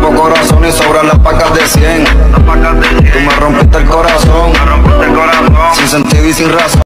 cuerpo, corazón y sobran las pacas de 100. Tú me rompiste el corazón, sin sentido y sin razón.